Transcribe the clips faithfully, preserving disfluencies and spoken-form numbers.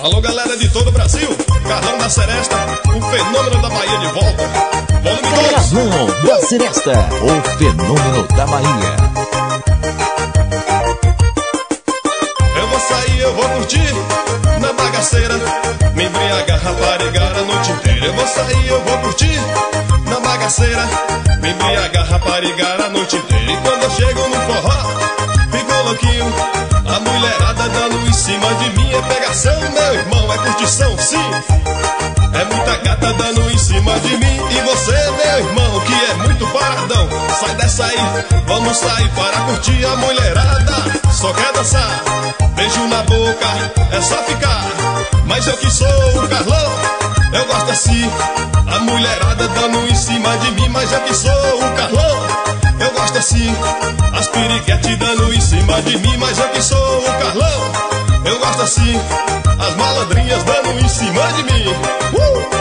Alô, galera de todo o Brasil, Carlão da Seresta, o fenômeno da Bahia de volta. Volume dois. Carlão da Seresta, o fenômeno da Bahia. Eu vou sair, eu vou curtir na bagaceira, me embriagar, raparigar a noite inteira. Eu vou sair, eu vou curtir na bagaceira, me embriagar, raparigar a noite inteira. E quando eu chego no forró, fico louquinho, a mulherada dando em cima de mim. É pegação, meu irmão, é curtição, sim. É muita gata dando em cima de mim. E você, meu irmão, que é muito paradão, sai dessa aí, vamos sair para curtir a mulherada. Só quer dançar, beijo na boca, é só ficar. Mas eu que sou o Carlão, eu gosto assim, a mulherada dando em cima de mim. Mas eu que sou o Carlão, eu gosto assim, as piriguetes dando em cima de mim. Mas eu que sou o Carlão, eu gosto assim, as malandrinhas dando em cima de mim. uh!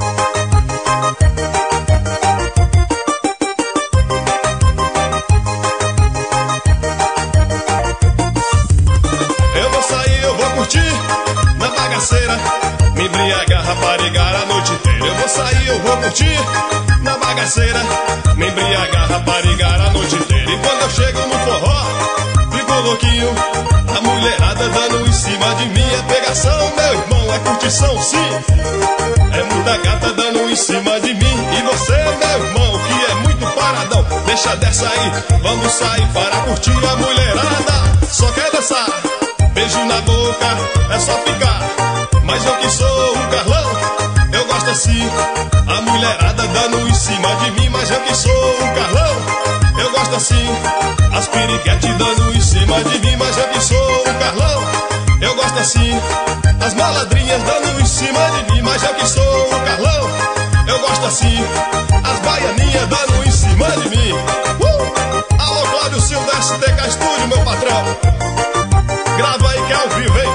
Eu vou sair, eu vou curtir na bagaceira, me embriagar, raparigar a noite inteira. Eu vou sair, eu vou curtir na bagaceira, me embriagar, raparigar a noite inteira. E quando eu chego no forró, fico louquinho, a mulherada dando em cima de mim. É pegação, meu irmão, é curtição, sim. É muita gata dando em cima de mim. E você, meu irmão, que é muito paradão, deixa dessa aí, vamos sair para curtir a mulherada. Só quer dançar, beijo na boca, é só ficar. Mas eu que sou o Carlão, eu gosto assim, a mulherada dando em cima de mim. Mas eu que sou o Carlão, eu gosto assim, as piriguetes dando em cima de mim. Mas eu que sou o Carlão, eu gosto assim, as malandrinhas dando em cima de mim. Mas eu que sou o Carlão, eu gosto assim, as baianinhas dando em cima de mim. uh! Alô, Cláudio Silva, S T K Estúdio, meu patrão. Grava aí que é ao vivo, hein?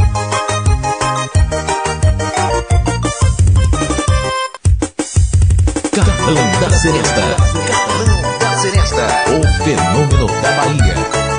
Carlão da Seresta, Carlão da Seresta, o fenômeno da Bahia.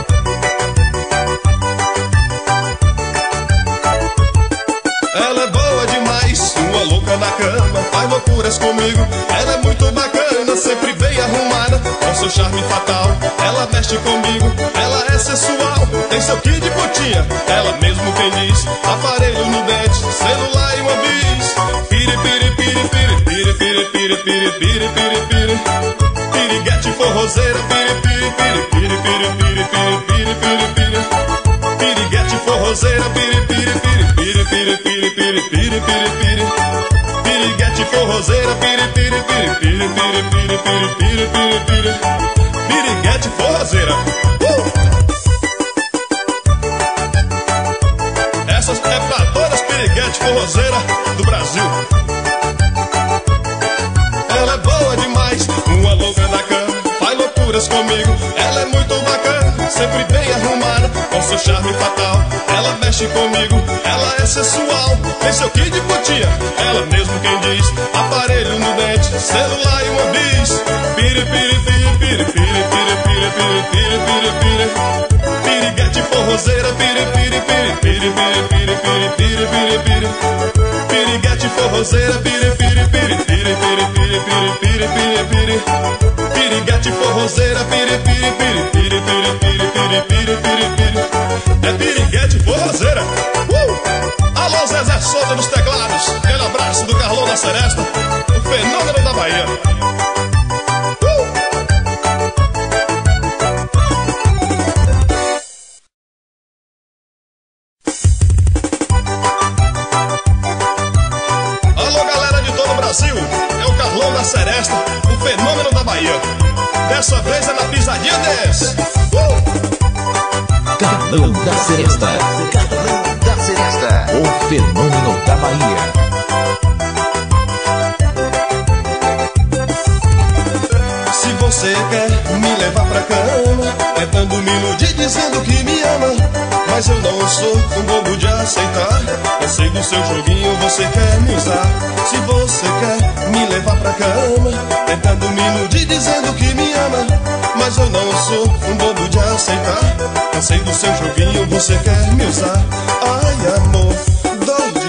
Ela é boa demais, uma louca na cama, faz loucuras comigo. Ela é muito bacana, sempre bem arrumada, com seu charme fatal. Ela mexe comigo, ela é sensual, tem seu kit de putinha, ela mesmo quem diz. Aparelho no dente, celular e uma bis. Piri, piri, piri, piri, piri, piri, piri, piri, piri, piri, piri. Piriguete forrozeira, piri, piri, piri, piri, piri, piri, piri, piri, piri, piri. Piriguete forrozeira, piri, piri, piri, piri, piri, piri, piri, piri, piri, piri. Piriguete forrozeira, piri, piri, piri, piri, piri, piri, piri, piri, piri, piri. Piriguete forrozeira. Uh! Essas é pra todas as piriguete forrozeira do Brasil. Ela é boa demais, uma louca na cama, faz loucuras comigo. Ela é muito bacana, sempre bem arrumada, com seu charme fatal. Ela mexe comigo, ela é sensual, tem seu kit de putinha, ela mesmo quem diz. Aparelho no dente, celular e uma bis. Piri, piri, piri, piri, piri, piri, piri, piri, piri, piri, piri. Piriguete forrozeira, piri, piri, piri, piri, piri, piri, piri, piri, piri. Piriguete forrozeira, piri, piri, piri, piri, piri, piri, piri, piri, piri, piri. Piriguete forrozeira, piri, piri, piri, piri, piri, piri, piri, piri, piri, piri. É piriguete forrozeira. Uh! Alô, Zezé Souza nos teclados, aquele abraço do Carlão da Seresta, o fenômeno da Bahia. É o Carlão da Seresta, o fenômeno da Bahia. Dessa vez é na pisadinha desse. uh! Carlão da Seresta, Carlão da Seresta, o fenômeno da Bahia. Se você quer me levar pra cama, tentando me iludir dizendo que me ama, mas eu não sou um bobo de aceitar. Eu sei do seu joguinho, você quer me usar. Se você quer me levar pra cama, tentando me iludir dizendo que me ama, mas eu não sou um bobo de aceitar. Eu sei do seu joguinho, você quer me usar. Ai, amor, dói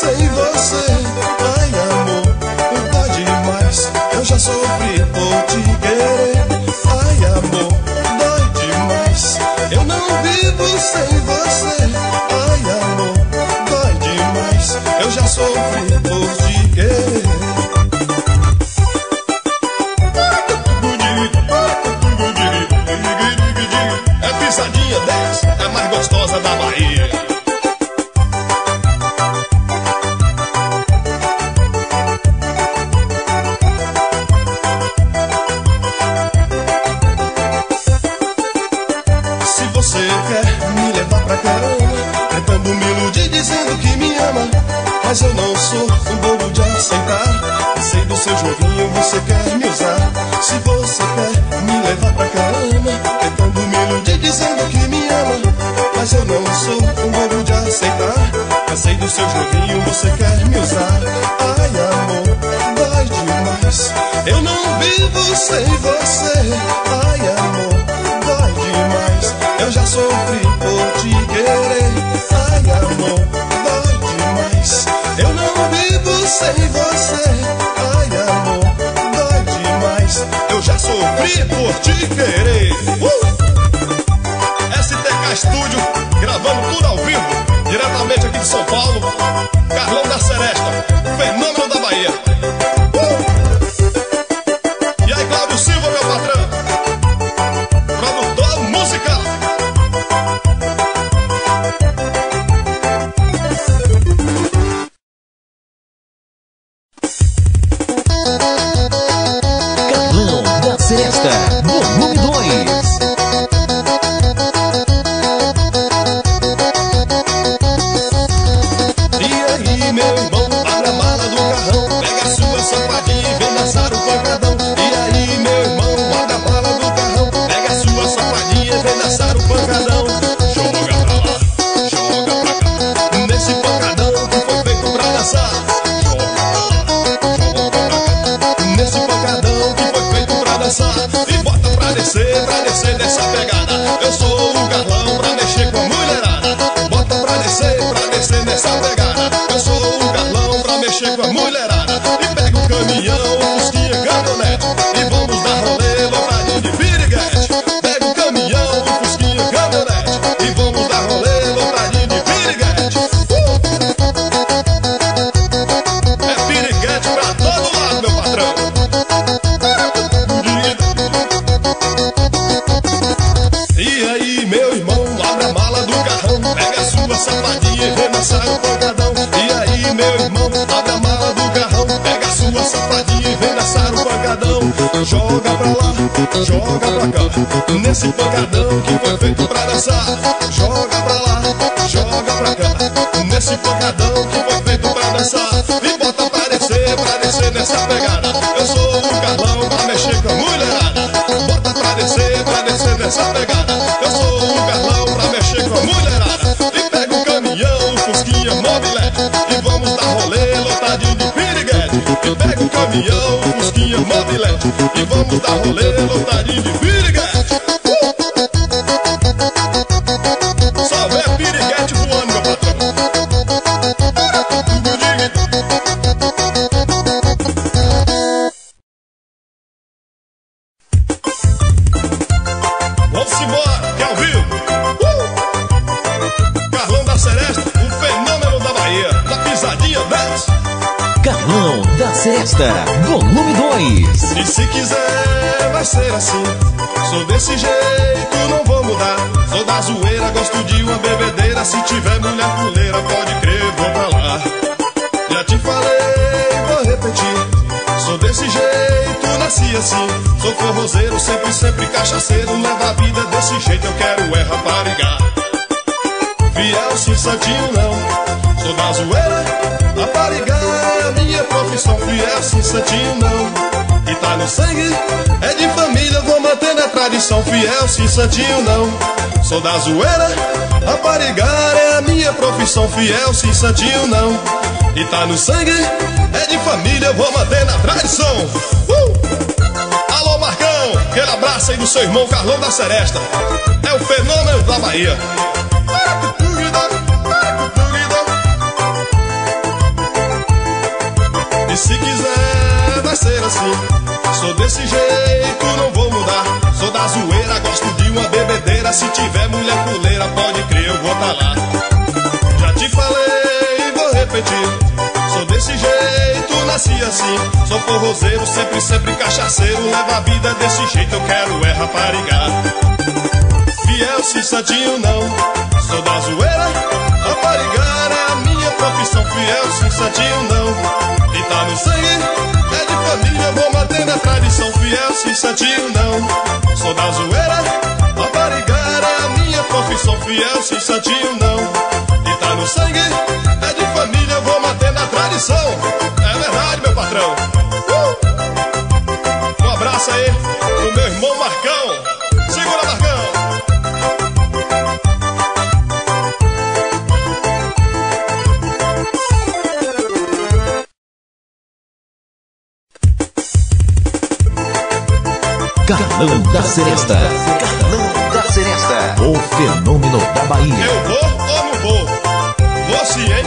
sem você. Ai amor, dói demais, eu já sofri por te querer. Ai amor, dói demais, eu não vivo sem você. Ai amor, dói demais, eu já sofri por te querer. É pisadinha dez, é mais gostosa da Bahia. Se você quer me levar pra caramba, tentando me iludir dizendo que me ama, mas eu não sou um bobo de aceitar. Sei do seu joguinho, você quer me usar. Se você quer me levar pra caramba, tentando me iludir dizendo que me ama, mas eu não sou um bobo de aceitar. Sei do seu joguinho, você quer me usar. Ai amor, dói demais, eu não vivo sem você. Ai amor, dói demais, eu já sofri por te querer. Ai amor, dói demais, eu não vivo sem você. Ai amor, dói demais, eu já sofri por te querer. uh! S T K Studio, gravando tudo ao vivo, diretamente aqui de São Paulo. Carlão da Seresta, fenômeno da Bahia. uh! E aí Cláudio Silva, meu patrão, produtor musical. Carlão da Seresta, volume dois. E bota pra descer, pra descer dessa pegada. Eu sou o Carlão pra mexer com a mulherada. Bota pra descer, pra descer dessa pegada. Eu sou o Carlão pra mexer com a mulherada. E pega o caminhão, o fusquinha, caminhonete, e vamos dar rolê lotadinho de piriguete. Pega o caminhão, o fusquinha, caminhonete, e vamos dar rolê lotadinho de piriguete. uh! É piriguete pra todo lado, meu patrão. E aí, meu irmão, abre a mala do carrão, pega a sua safadinha e vem dançar o pancadão. E aí, meu irmão, abre a mala do carrão, pega a sua safadinha e vem dançar o pancadão. Joga pra lá, joga pra cá, nesse pancadão que foi feito pra dançar. Joga pra lá, joga pra cá, nesse pancadão que foi feito pra dançar. E bota pra descer, pra descer nessa pegada. Eu sou o Carlão pra mexer com a mulherada. Bota pra descer, pra descer nessa pegada. Eu sou o Carlão pra mexer com a mulherada. E pega o caminhão, o fusquinha, mobilete, e vamos dar rolê lotadinho de piriguete. E pega o caminhão, o fusquinha, mobilete, e vamos dar rolê lotadinho de piriguete. uh! Só vê piriguete voando, meu patrão. Vamos embora, que é ao vivo. uh! Carlão da Seresta, o fenômeno da Bahia, da pisadinha dez. Carlão da Seresta, volume dois. E se quiser, vai ser assim. Sou desse jeito, não vou mudar. Sou da zoeira, gosto de uma bebedeira. Se tiver mulher puleira, pode crer, vou pra lá. Já te falei, vou repetir. Sou desse jeito, nasci assim. Sou forrozeiro, sempre, sempre cachaceiro. Leva a vida desse jeito, eu quero é raparigar. Fiel, sim, santinho não. Sou da zoeira, raparigar é a minha profissão. Fiel, sim, santinho não. E tá no sangue, é de família, vou mantendo a tradição. Fiel, sim, santinho não. Sou da zoeira, raparigar é a minha profissão. Fiel, sim, santinho não. E tá no sangue, é de família, vou mantendo a tradição. uh! Alô Marcão, aquele abraço aí do seu irmão Carlão da Seresta. É o fenômeno da Bahia. Se quiser vai ser assim. Sou desse jeito, não vou mudar. Sou da zoeira, gosto de uma bebedeira. Se tiver mulher fuleira, pode crer, eu vou tá lá. Já te falei e vou repetir. Sou desse jeito, nasci assim. Sou forrozeiro, sempre, sempre cachaceiro. Levo a vida desse jeito, eu quero é raparigar. Fiel, sim, santinho não. Sou da zoeira, raparigar é a minha profissão. Fiel, sim, santinho não. E tá no sangue, é de família, vou mantendo a tradição. Fiel, sim, santinho não. Sou da zoeira, raparigar é a minha profissão. Fiel, sim, santinho não. E tá no sangue, é de família, vou mantendo a tradição. É verdade, meu patrão. uh! Um abraço aí pro meu irmão Marcão. Segura, Marcão. Carlão da Seresta. Carlão da Seresta. O fenômeno da Bahia. Eu vou ou não vou? Vou sim, hein?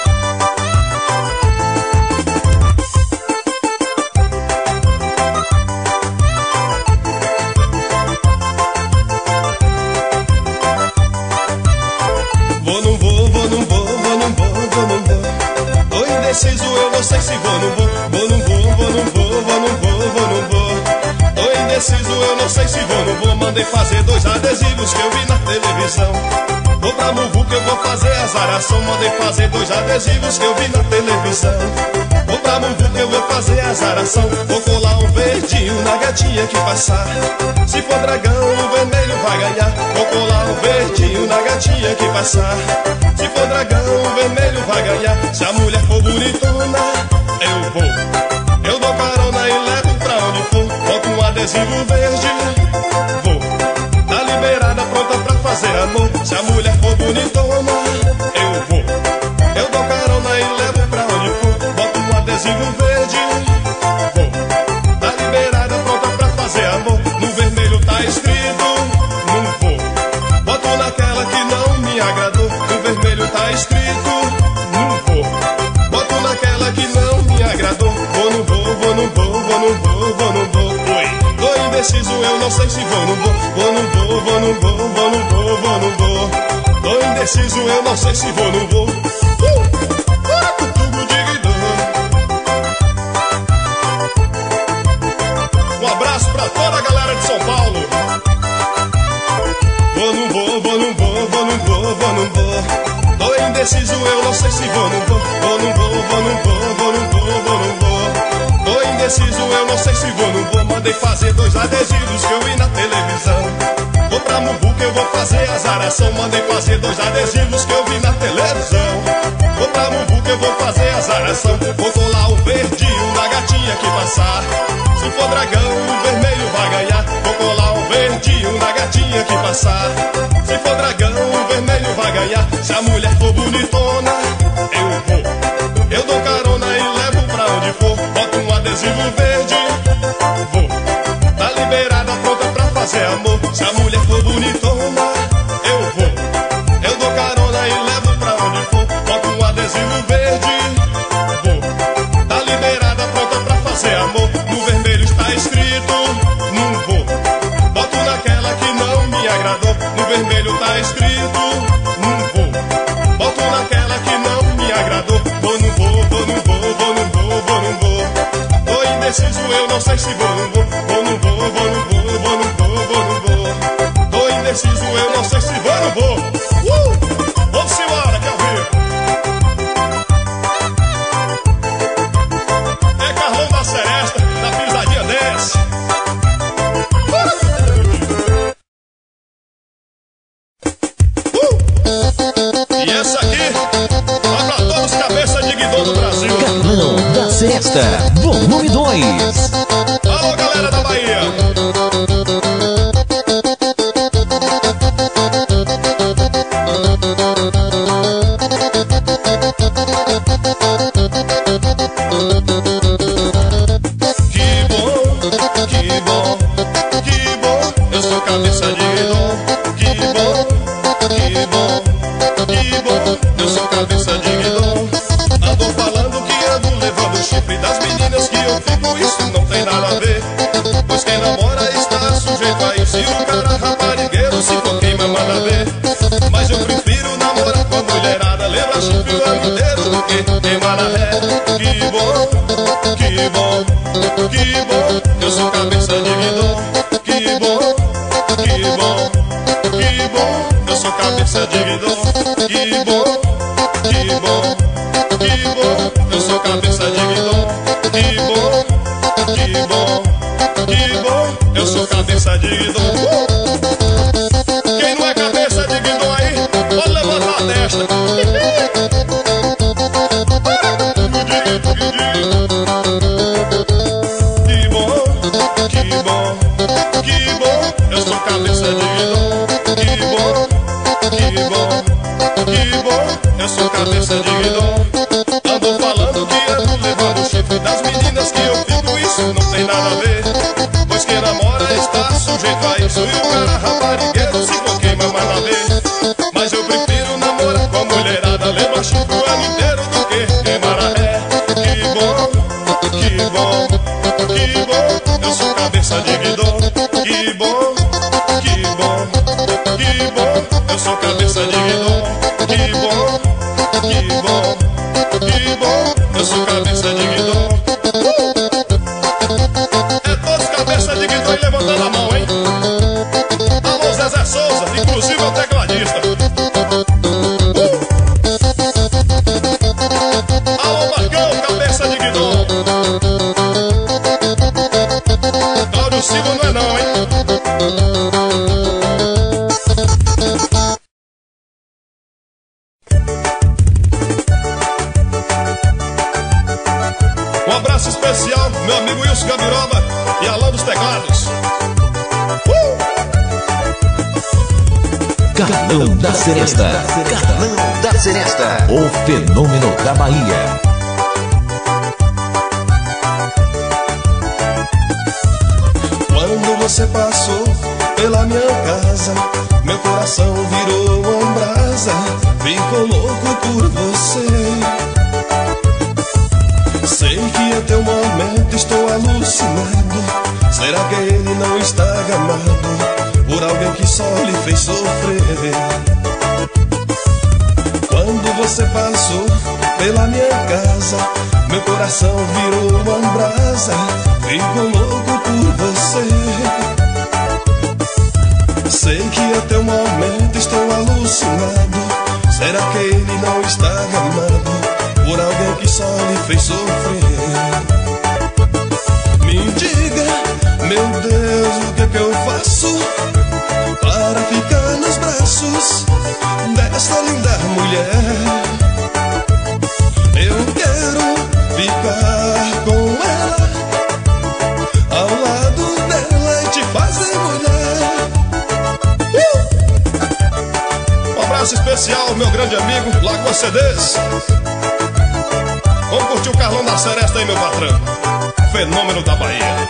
Vou, não vou, vou, não vou, vou, não vou, vou, não vou. Tô indeciso, eu não sei se vou, não vou. Vou, não vou, vou, não vou, vou, não vou, vou, não vou. Tô indeciso, eu não sei se vou, não vou. Mandei fazer dois adesivos que eu vi na televisão. Vou pra Muvu que eu vou fazer azaração. Mandei fazer dois adesivos que eu vi na televisão. Vou pra Muvu que eu vou fazer azaração. Vou colar um verdinho na gatinha que passar. Se for dragão, o vermelho vai ganhar. Vou colar um verdinho na gatinha que passar. Se for dragão, o vermelho vai ganhar. Se a mulher for bonitona, eu vou. Eu dou carona e levo pra onde for. Boto um adesivo verde, vou. Tá liberada, pronta pra fazer amor. Se a mulher for bonitona, eu vou. Eu dou carona e levo pra onde for. Boto um adesivo verde, vou. Tá liberada, pronta pra fazer amor. No vermelho tá escrito, não vou. Boto naquela que não me agradou. No vermelho tá escrito, não vou. Boto naquela que não me agradou. Vou, não vou, vou, não vou, vou, não vou, vou, não vou. Oi. Tô indeciso, eu não sei se vou, não vou. Vou, não vou, vou, não vou, vou, não vou, vou, não vou. Tô indeciso, eu não sei se vou, não vou. Uh! Ah, cutugo digno. Um abraço pra toda a galera de São Paulo. Vou, não vou, vou, não vou, vou, não vou, vou, não vou. Tô indeciso, eu não sei se vou, não vou. Vou, não vou, vou, não vou, vou, não vou, vou, não vou. Tô indeciso, eu não sei se vou, não vou. Mandei fazer dois adesivos que eu vi na televisão. Vou pra Muvu que eu vou fazer azaração. Mandei fazer dois adesivos que eu vi na televisão. Vou pra Muvu que eu vou fazer azaração. Vou colar o verdinho na gatinha que passar. Se for dragão, o vermelho vai ganhar. Vou colar o verdinho na gatinha que passar. Se for dragão, o vermelho vai ganhar. Se a mulher for bonitona, eu vou. Eu dou carona e levo pra onde for. Boto um adesivo verde, vou. Tá liberada, pronta pra fazer amor. Se a mulher for bonitona, eu vou. Eu dou carona e levo pra onde for. Boto um adesivo verde, vou. Tá liberada, pronta pra fazer amor. No vermelho está escrito, não vou. Boto naquela que não me agradou. No vermelho tá escrito, não vou. Boto naquela que não me agradou. Vou, não vou, vou, não vou, vou, não vou, vou, não vou. Tô indeciso, eu não sei se vou, não vou. Vou, não vou, vou, não vou, vou, não vou, vou, não vou. Tô indeciso, eu não sei se vou, não vou. Uh! Vamos embora, que eu vi. É Carlão da Seresta, da pisadinha desse. Uh! E essa aqui vai pra todos os cabeças de guidão do Brasil. Carlão da Seresta, volume dois. Alô, galera da Bahia. Que bom, que bom, que bom. Eu sou cabeça de guidão. Que bom, que bom, que bom. Eu sou cabeça de guidão. Ando falando que ando levando o chifre das meninas. que bom, eu sou cabeça de guidão. Que bom, que bom, que bom, eu sou cabeça de guidão. Que bom, que bom, que bom, eu sou cabeça de guidão. Que bom, que bom, que bom, eu sou cabeça de guidão. Quem não é cabeça de guidão aí, pode levantar a testa. Que bom, que bom, que bom, eu sou cabeça de guidão. Que bom, que bom, que bom, eu sou cabeça de guidão. Ando falando que ando levando o chifre das meninas que eu fico, isso não tem nada a ver. Pois quem namora está sujeito a isso, e o cara raparigueiro se for queima mais na vez. Mas eu prefiro namorar com a mulherada, levar chifre o ano inteiro do que queimar a ré. Que bom, que bom, que bom, eu sou cabeça de guidão. Que bom, que bom, que bom, eu sou cabeça de guidão. Que bom, que bom, que bom, eu sou cabeça de guidão. É todos cabeça de guidão e levantando a mão, hein? Alô, Zezé Souza, inclusive é o tecladista. uh! Alô, Marcão, cabeça de guidão. Cláudio Silva não é não, hein? Um abraço especial, meu amigo Wilson Gabiroba e Alão dos Teclados. Uh! Carlão da Seresta. Carlão da Seresta. O fenômeno da Bahia. Quando você passou pela minha casa, meu coração virou uma brasa. Ficou louco por você. Sei que é teu momento, estou alucinado. Será que ele não está gamado por alguém que só lhe fez sofrer? Quando você passou pela minha casa, meu coração virou uma brasa. Fico louco por você. Sei que é teu momento, estou alucinado. Será que ele não está gamado por alguém que só lhe fez sofrer? Me diga, meu Deus, o que é que eu faço para ficar nos braços dessa linda mulher? Eu quero ficar com ela, ao lado dela e te fazer mulher. uh! Um abraço especial, meu grande amigo Lagoa C Ds. Vamos curtir o Carlão da Seresta aí, meu patrão. Fenômeno da Bahia.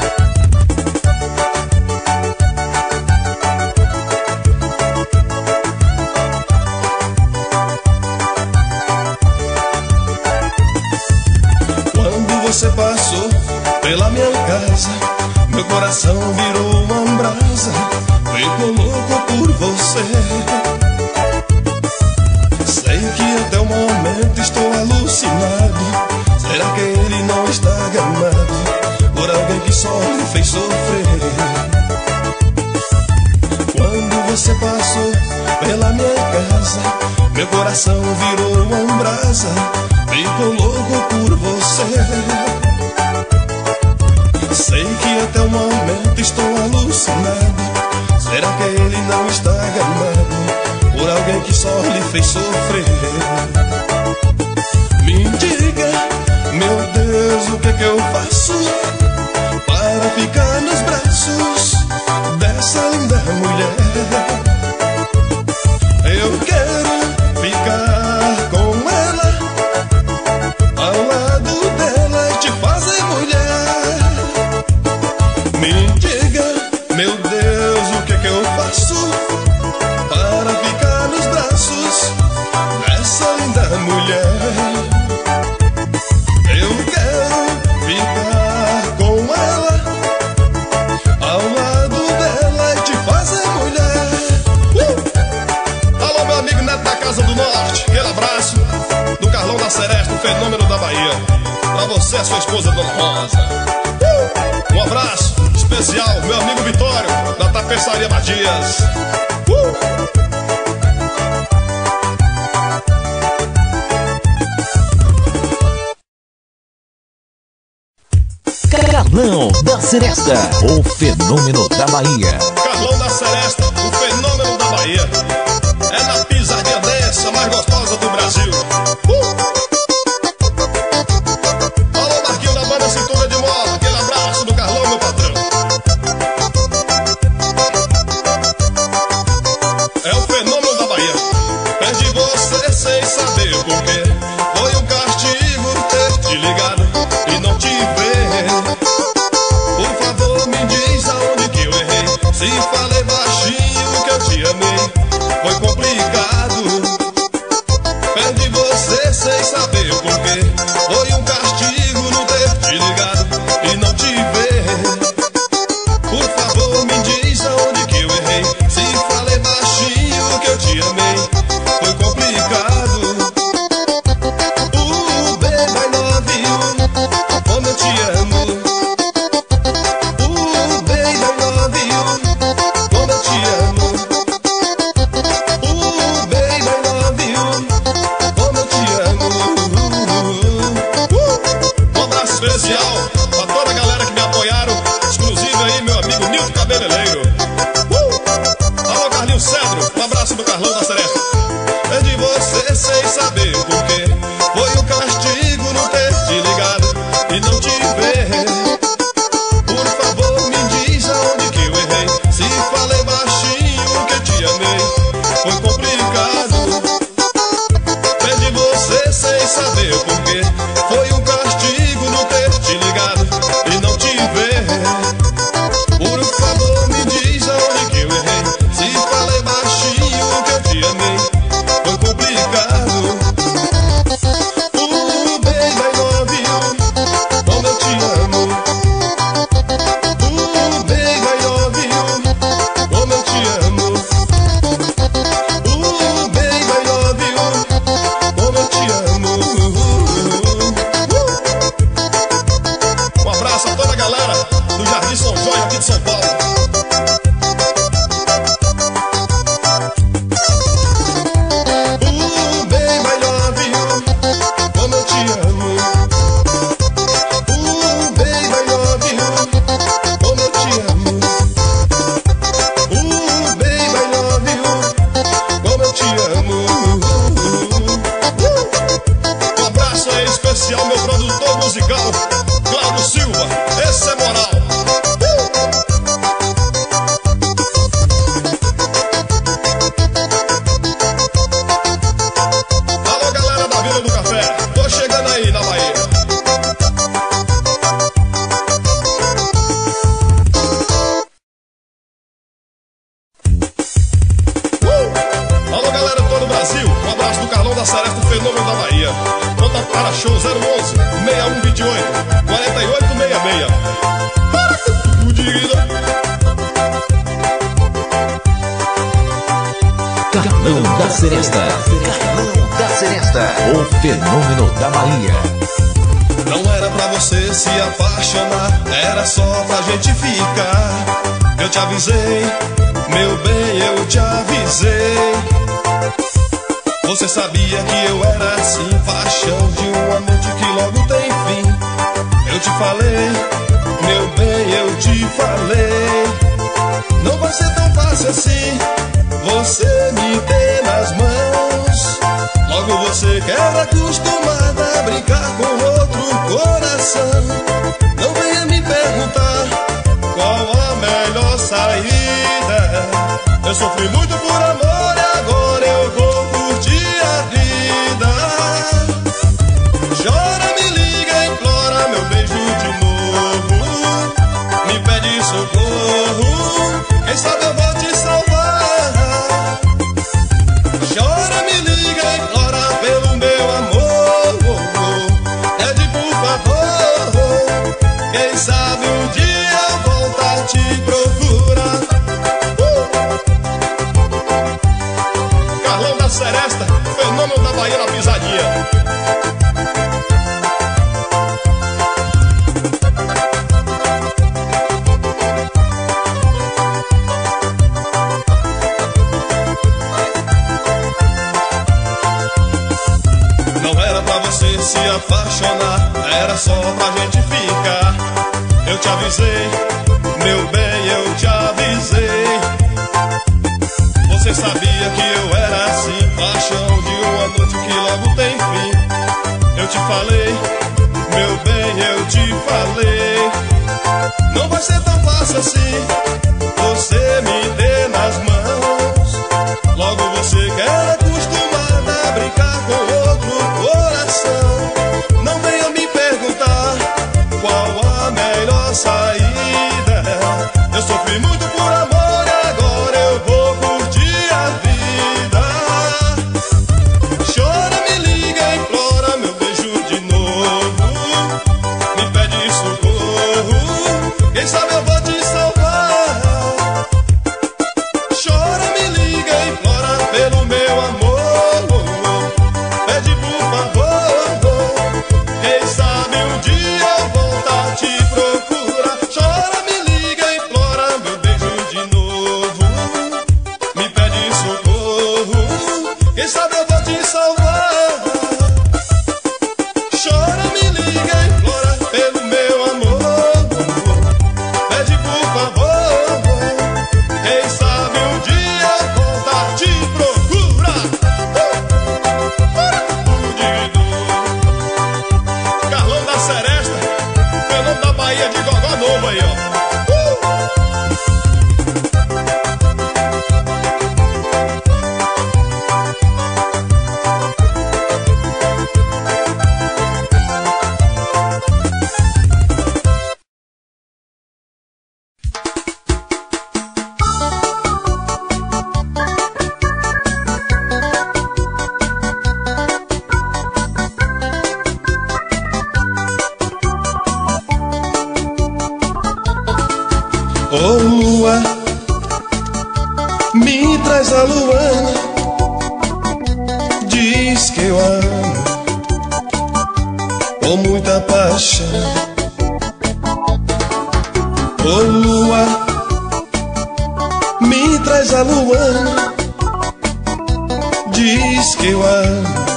Quando você passou pela minha casa, meu coração virou uma brasa. Fico louco por você. Sei que até o momento estou alucinado. Será que ele não está gamado por alguém que só lhe fez sofrer? Quando você passou pela minha casa, meu coração virou uma brasa. Fico louco por você. Sei que até o momento estou alucinado. Será que ele não está gamado por alguém que só lhe fez sofrer? Me diga, meu Deus, o que é que eu faço para ficar nos braços dessa linda mulher? Eu quero ficar com ela, ao lado dela e te fazer mulher. Me diga, meu Deus, o que é que eu faço para ficar nos braços dessa linda mulher? Eu quero ficar com ela, ao lado dela e te fazer mulher. uh! Alô, meu amigo Neto da Casa do Norte, aquele abraço do Carlão da Seresta, o fenômeno da Bahia. Pra você, a sua esposa, Dona Rosa. uh! abraço especial, meu amigo Vitório, da Tapeçaria Matias. Uh! Carlão da Seresta, o fenômeno da Bahia. Carlão da Seresta, o fenômeno da Bahia. É na pisadinha dessa, mais gostosa do Brasil. Uh! Alô, Marquinho da banda Cintura de Mola, aquele abraço do Carlão, meu patrão. É o fenômeno da Bahia. Perdi você sem saber o porquê. Foi um castigo ter te ligado e não te ver. Por favor, me diz aonde que eu errei. Se falei baixinho que eu te amei, foi complicado. Perdi você sem saber o porquê. Foi um castigo não ter te ligado e não te ver. Por favor, me diz aonde que eu errei. Se falei baixinho que eu te amei, foi complicado. Uh, baby, I love you, como eu te amo. Uh, baby, I love you, como eu te amo. Uh, baby, I love you, como eu te amo. Uh, um abraço especial pra toda a galera que me apoiaram, exclusivo aí, meu amigo Nilton Cabeleireiro. Uh, alô, Carlinhos Cedro, um abraço do Carlão da Seresta. Perdi você sem saber o porquê. Foi um castigo não ter te ligado e não te ver. Por favor, me diz aonde que eu errei. Se falei baixinho que eu te amei, foi complicado. Perdi você sem saber o porquê. Foi um castigo não ter te ligado e não te ver. Por favor, me diz aonde que eu errei. Se falei baixinho que eu te amei, foi complicado. Uh, baby, I love you, como eu te amo. Uh, baby, I love you, como eu te amo. Uh, baby, I love you, como eu te amo. Uh, um abraço a toda a galera do Jardim São João aqui de São Paulo. Uh, baby, I love you, como eu te amo. Uh, baby, I love you, como eu te amo. Uh, baby, I love you, como eu te amo. Uh, um abraço aí especial, meu produtor musical, Cláudio Silva, esse é moral. Alô, galera da Vila do Café, tô chegando aí na Bahia. Uh! Alô, galera de todo o Brasil, um abraço do Carlão da Seresta, o fenômeno da Bahia. Conta para show zero onze, seis um dois oito, quarenta e oito sessenta e seis. Para tudo de ida. Carlão da Seresta, Carlão da Seresta, o fenômeno da Bahia. Não era pra você se apaixonar, era só pra gente ficar. Eu te avisei, meu bem, eu te avisei. Você sabia que eu era assim, paixão de um amante que logo tem fim. Eu te falei, meu bem, eu te falei. Não vai ser tão fácil assim, você me tem nas mãos. Logo você que era acostumada a brincar com outro coração. Não venha me perguntar qual a melhor saída. Eu sofri muito por amor e agora eu vou curtir a vida. Chora, me liga, implora meu beijo de novo. Me pede socorro, quem sabe eu vou te salvar. Chora, me liga, implora pelo meu amor. Pede por favor, quem sabe um dia eu volto a te procurar. Uh! apaixonar, era só pra gente ficar. Eu te avisei, meu bem, eu te avisei. Você sabia que eu era assim, paixão de uma noite que logo tem fim. Eu te falei, meu bem, eu te falei. Não vai ser tão fácil assim, você me dê nas mãos. Logo você que é acostumada a brincar com outro coração. Não venha me perguntar qual a melhor saída. Eu sofri muito por amor e agora eu vou curtir a vida. Chora, me liga, implora meu beijo de novo. Me pede socorro, quem sabe eu vou te salvar. Chora, me liga, implora pelo meu amor. Pede por favor, quem sabe um dia eu voltar a te procurar. Chora, me liga, implora meu beijo de novo. Me pede socorro, quem sabe eu vou te salvar. Chora, me liga, implora pelo meu amor. Pede por favor, quem sabe um dia eu voltar a te procurar. Fudido. Carlão da Seresta, Fenômeno da Bahia de Gogó Novo aí, ó. Ô lua, me traz a luana, diz que eu amo com muita paixão. Ô lua, me traz a luana, diz que eu amo,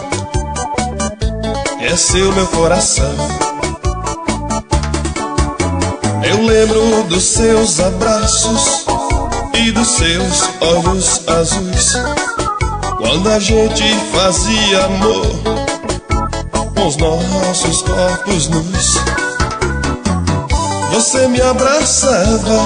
é seu meu coração. Eu lembro dos seus abraços e dos seus olhos azuis, quando a gente fazia amor com os nossos corpos nus. Você me abraçava,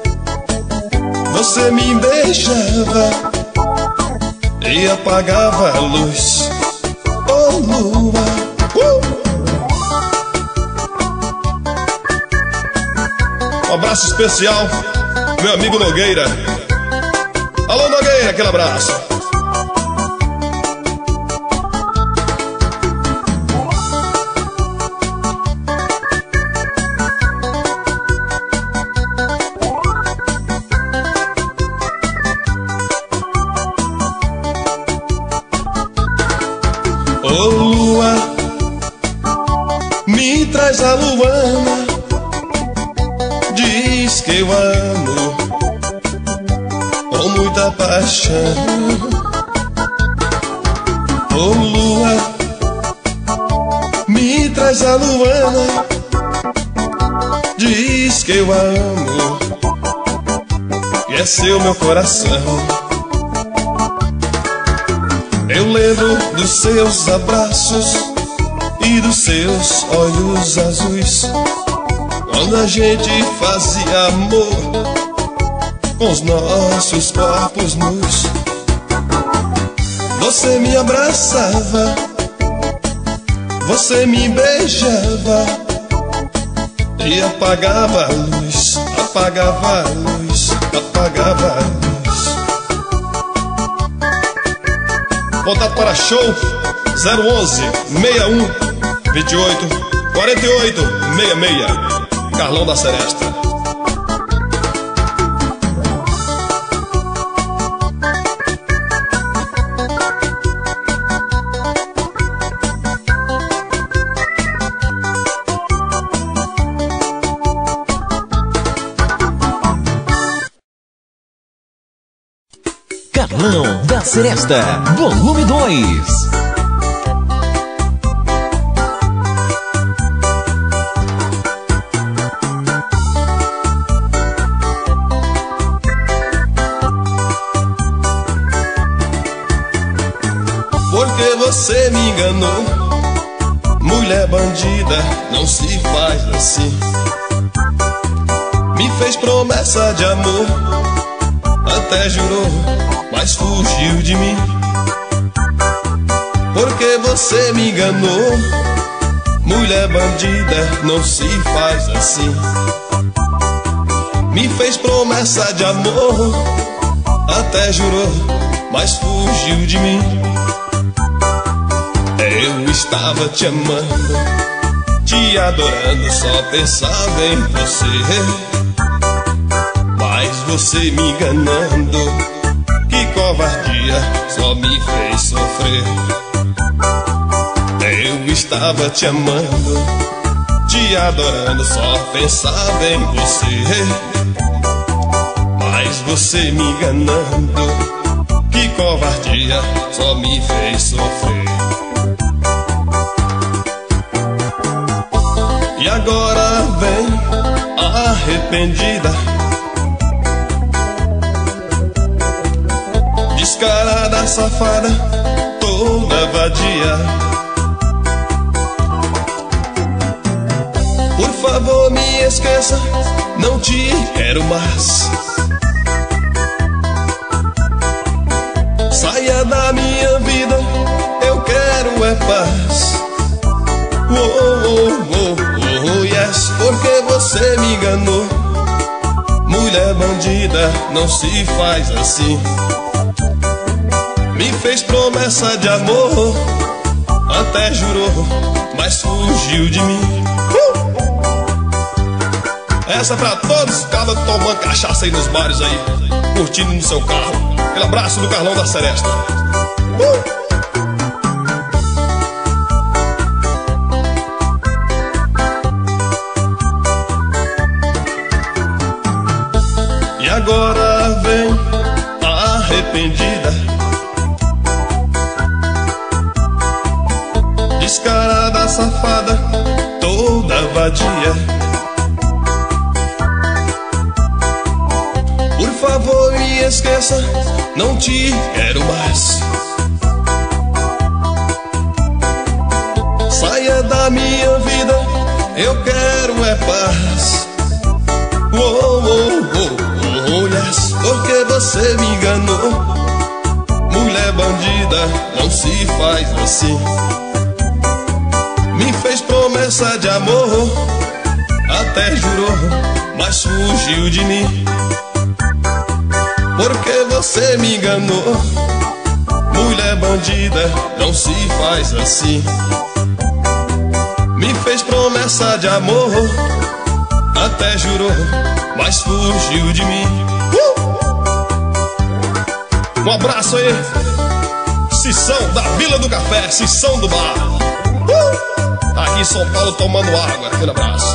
você me beijava e apagava a luz. Oh lua, uh! Um abraço especial, meu amigo Nogueira. Alô Nogueira, aquele abraço. Ô lua, me traz a luana, diz que eu amo com muita paixão. Ô lua, me traz a luana, diz que eu amo, que é seu meu coração. Eu lembro dos seus abraços e dos seus olhos azuis, quando a gente fazia amor com os nossos corpos nus. Você me abraçava, você me beijava e apagava a luz, apagava a luz, apagava a luz. Contato para show zero onze, seis um, vinte e oito, quarenta e oito, sessenta e seis. Carlão da Seresta. Carlão da Seresta, volume dois. você me enganou. Mulher bandida, não se faz assim. Me fez promessa de amor, até jurou, mas fugiu de mim. Porque você me enganou. Mulher bandida, não se faz assim. Me fez promessa de amor, até jurou, mas fugiu de mim. Eu estava te amando, te adorando, só pensava em você. Mas você me enganando, que covardia, só me fez sofrer. Eu estava te amando, te adorando, só pensava em você. Mas você me enganando, que covardia, só me fez sofrer. E agora vem arrependida, descarada, safada, toda vadia. Por favor, me esqueça, não te quero mais. Saia da minha vida, eu quero é paz. Oh, oh, oh, oh, oh, yes, porque você me enganou. Mulher bandida, não se faz assim. Me fez promessa de amor, até jurou, mas fugiu de mim. uh! Essa é pra todos os cabas tomando cachaça aí nos bares aí, curtindo no seu carro. Aquele abraço do Carlão da Seresta. uh! E agora vem arrependida, descarada, safada, toda vadia. Por favor, me esqueça, não te quero mais. Saia da minha vida, eu quero é paz. Oh, oh, oh, oh, yes, porque você me enganou. Mulher bandida, não se faz assim. Me fez promessa de amor, até jurou, mas fugiu de mim. Porque você me enganou. Mulher bandida, não se faz assim. Me fez promessa de amor, até jurou, mas fugiu de mim. uh! Um abraço aí, Cissão da Vila do Café, Cissão do Bar. uh! Aqui em São Paulo tomando água. Aquele abraço.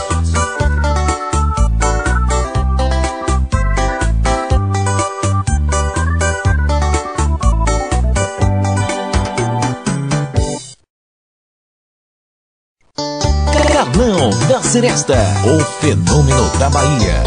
Carlão da Seresta, o fenômeno da Bahia.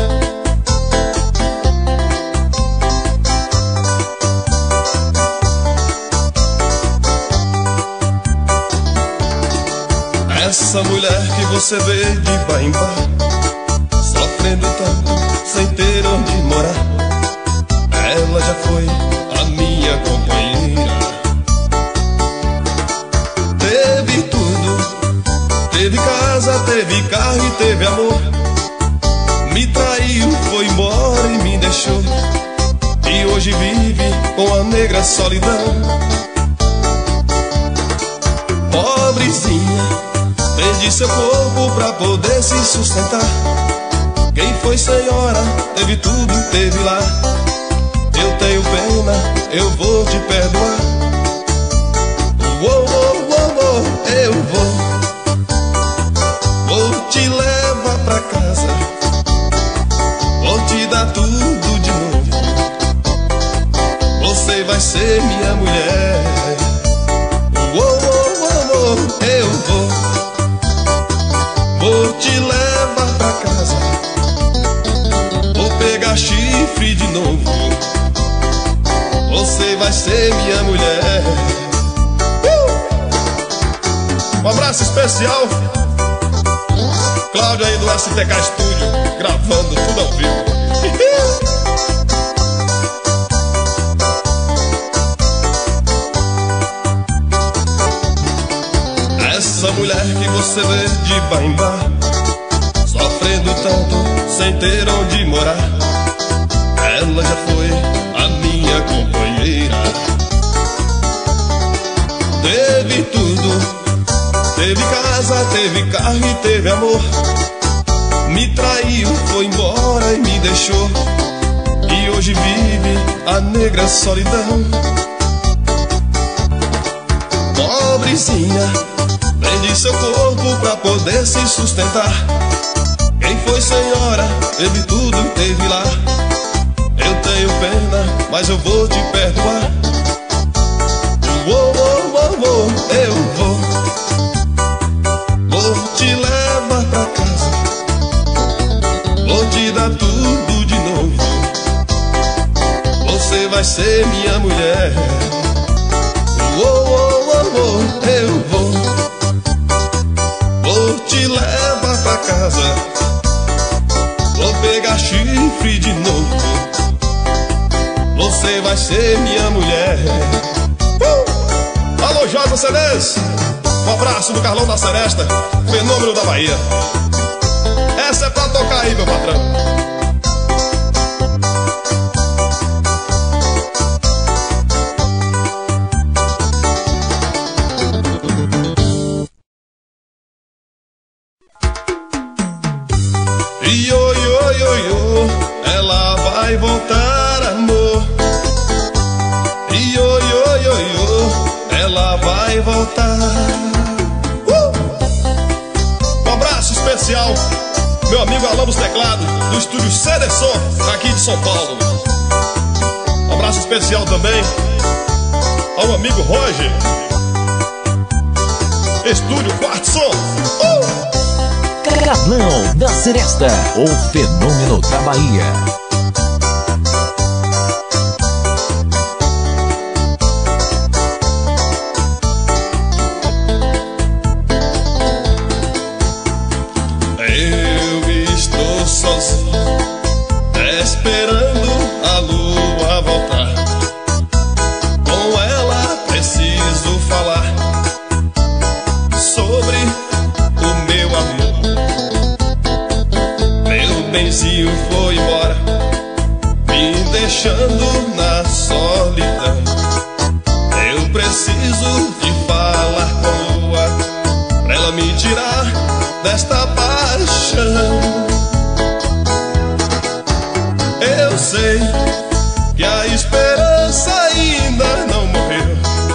Essa mulher que você vê de bar em bar, sofrendo tanto, sem ter onde morar, ela já foi a minha companheira. Teve tudo, teve casa, teve carro e teve amor. Me traiu, foi embora e me deixou. E hoje vive com a negra solidão. Pobrezinha, vende seu corpo pra poder se sustentar. Quem foi senhora, teve tudo, teve lá. Eu tenho pena, eu vou te perdoar. Uou, uou, uou, uou, eu vou. Vou te levar pra casa, vou te dar tudo de novo. Você vai ser minha mulher. Uou, uou, uou, uou, eu vou. Vou te levar pra casa, vou pegar chifre de novo. Você vai ser minha mulher. uh! Um abraço especial, Cláudio aí do S T K Studio, gravando tudo ao vivo. Essa mulher que você vê de Baimbá, sofrendo tanto sem ter onde morar, ela já foi a minha companheira. Teve tudo, teve casa, teve carro e teve amor. Me traiu, foi embora e me deixou, e hoje vive a negra solidão. Pobrezinha, vende seu corpo pra poder se sustentar. Quem foi senhora, teve tudo, teve lá. Eu tenho pena, mas eu vou te perdoar. Vou, vou, vou, vou, eu vou. Vou te levar pra casa, vou te dar tudo de novo. Você vai ser minha mulher. Vou, vou, vou, vou, eu vou. Vou te levar pra casa, vou pegar chifre de novo. Você vai ser minha mulher. uh! Alô, Josa C Ds, um abraço do Carlão da Seresta, fenômeno da Bahia. Essa é pra tocar aí, meu patrão. Io, io, io, io, ela vai voltar, amor. Io, io, io, io, ela vai voltar. uh! Um abraço especial, meu amigo Alão dos Teclados, do estúdio C D Som, aqui de São Paulo. Um abraço especial também ao amigo Roger, estúdio Quarto Som. uh! Carlão da Seresta, o fenômeno da Bahia. Eu estou sozinho, esperando a lua voltar. Com ela preciso falar sobre o meu amor. Meu benzinho foi embora, me deixando na solidão. Eu preciso de falar com a lua, pra ela me tirar desta paixão. Eu sei que a esperança ainda não morreu.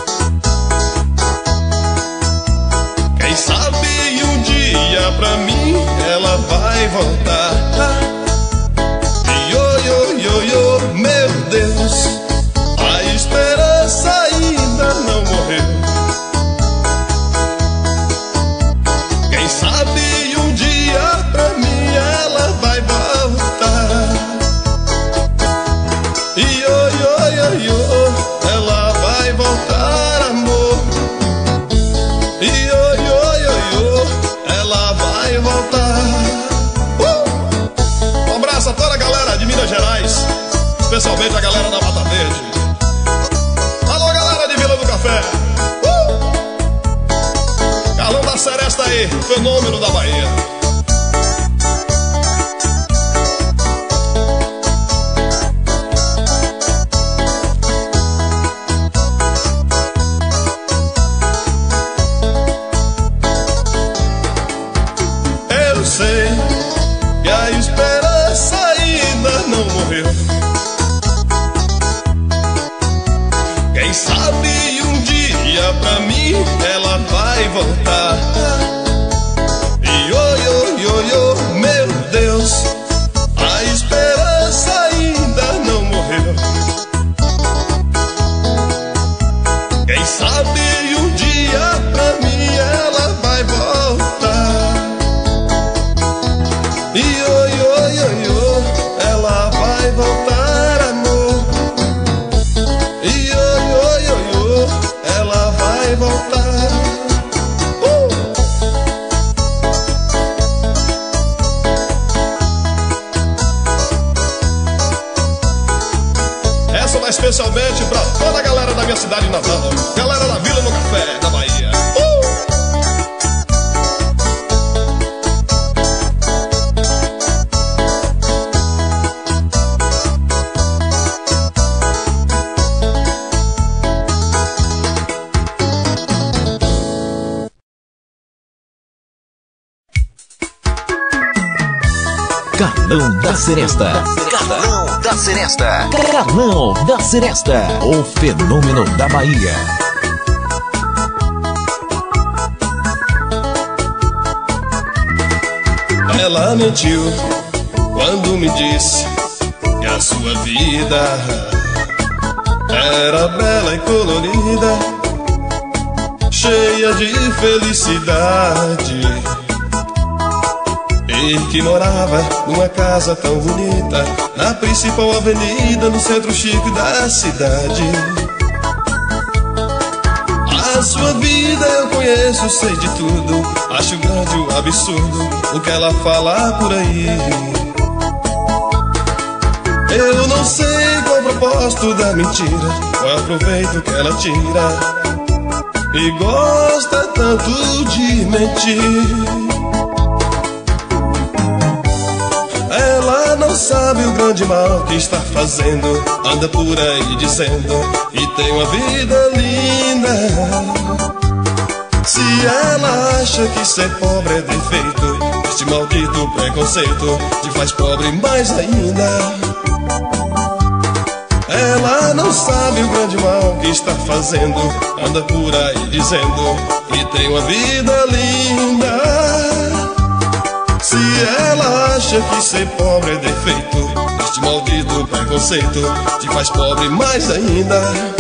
Quem sabe um dia pra mim ela vai voltar. Io, io, io, io, meu Deus, a esperança ainda não morreu. Quem sabe um dia pra mim ela vai voltar. Io, io, io, io, ela vai voltar, amor. Io, io, io, io, ela vai voltar. uh! Um abraço a toda a galera de Minas Gerais, especialmente a galera da Mata Verde. Alô, galera de Vila do Café. uh! Carlão da Seresta aí, fenômeno da Bahia. Eu sei que a esperança ainda não morreu. Quem sabe um dia pra mim ela vai voltar. Io, io, io, io, meu Deus, a esperança ainda não morreu. Quem sabe um dia pra mim ela vai voltar. Io, io, io, io, ela vai voltar, amor. Io, io, io, io, ela vai voltar. uh! Essa vai especialmente pra toda a galera da minha cidade natal, galera da Vila no Café, da Bahia. uh! Carlão da Seresta. Carlão da Seresta. Carlão da Seresta. O fenômeno da Bahia. Ela mentiu quando me disse que a sua vida era bela e colorida, cheia de felicidade, e que morava numa casa tão bonita na principal avenida, no centro chique da cidade. A sua vida eu conheço, sei de tudo, acho grande o absurdo o que ela fala por aí. Eu não sei qual o propósito da mentira, qual é o proveito que ela tira, e gosta tanto de mentir. Ela não sabe o grande mal que está fazendo, anda por aí dizendo que tem uma vida linda. Se ela acha que ser pobre é defeito, este maldito preconceito te faz pobre mais ainda. Ela não sabe o grande mal que está fazendo, anda por aí dizendo que tem uma vida linda. Se ela acha que ser pobre é defeito, este maldito preconceito te faz pobre mais ainda.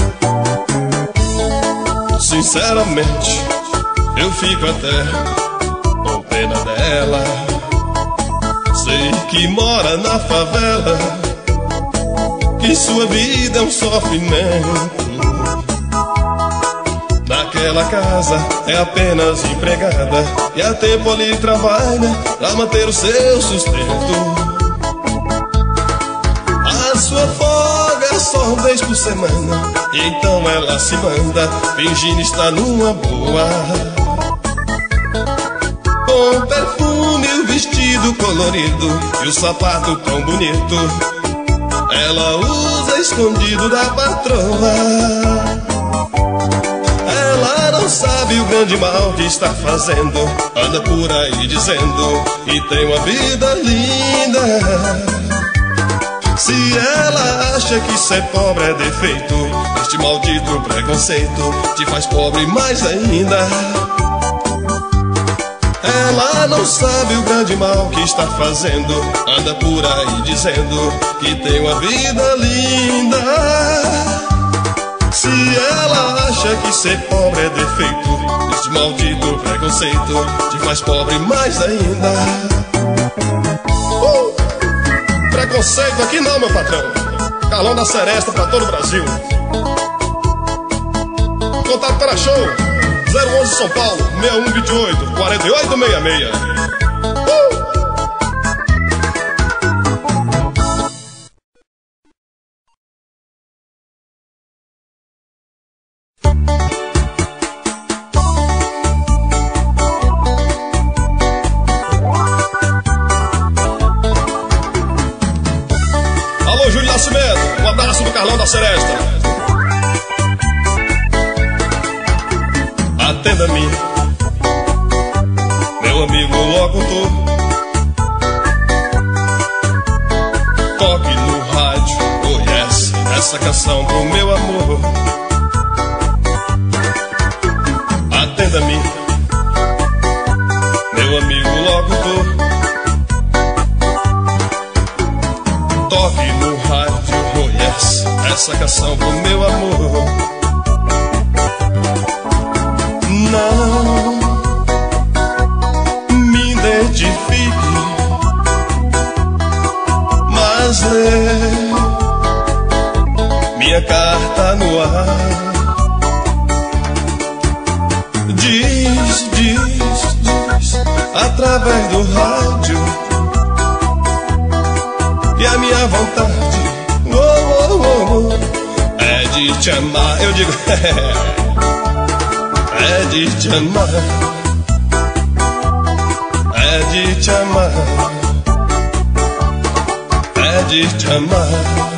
Sinceramente, eu fico até com pena dela. Sei que mora na favela, que sua vida é um sofrimento. Naquela casa é apenas empregada, e a tempo ali trabalha pra manter o seu sustento. A sua folga é só uma vez por semana, e então ela se manda fingindo estar numa boa, com perfume, o vestido colorido e o sapato tão bonito, ela usa escondido da patroa. Ela não sabe o grande mal que está fazendo, anda por aí dizendo que tem uma vida linda. Se ela acha que ser pobre é defeito, este maldito preconceito te faz pobre mais ainda. Ela não sabe o grande mal que está fazendo, anda por aí dizendo que tem uma vida linda. Se ela acha que ser pobre é defeito, este maldito preconceito te faz pobre mais ainda. uh! Preconceito aqui não, meu patrão. Carlão da Seresta pra todo o Brasil. Contato para show zero onze São Paulo, seis um dois oito, quatro oito seis seis. Um abraço do Carlão da Seresta. Atenda-me, meu amigo locutor, toque no rádio, oh yes, essa canção pro meu amor. Atenda-me, meu amigo locutor, toque no rádio, oh yes, essa canção pro meu amor. Não me identifique, mas lê minha carta no ar. Diz, diz, diz, através do rádio, e a minha vontade, oh, oh, oh, oh, de te amar, eu digo é de te amar, é de te amar, é de te amar,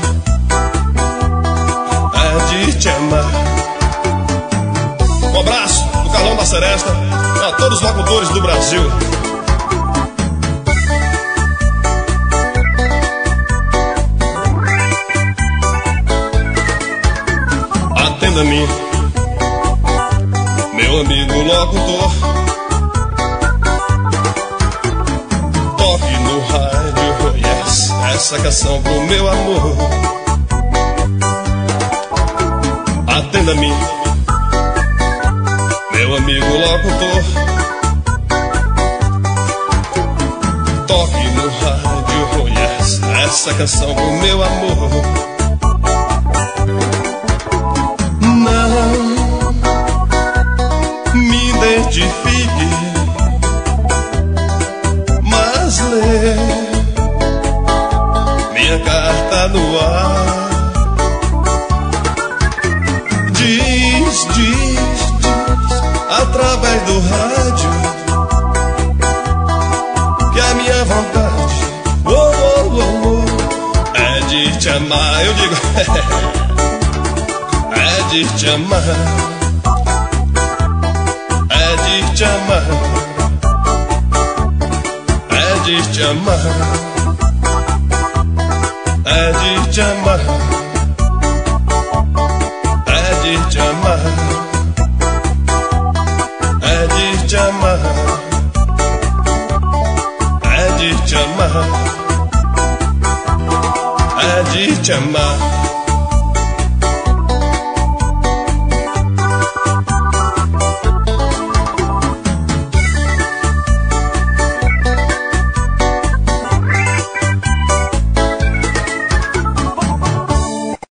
é de te amar. Um abraço do Carlão da Seresta a todos os locutores do Brasil. Atenda-me, meu amigo locutor, toque no rádio, yes, essa canção pro meu amor. Atenda-me, meu amigo locutor, toque no rádio, yes, essa canção pro meu amor. Não me identifique, mas lê minha carta no ar. Diz, diz, diz, através do rádio, que a minha vontade oh, oh, oh, oh, é de te amar, eu digo é de te amar, é de te amar, é de te amar, é de te amar, é de te amar, é de te amar, é de te amar, é de te amar.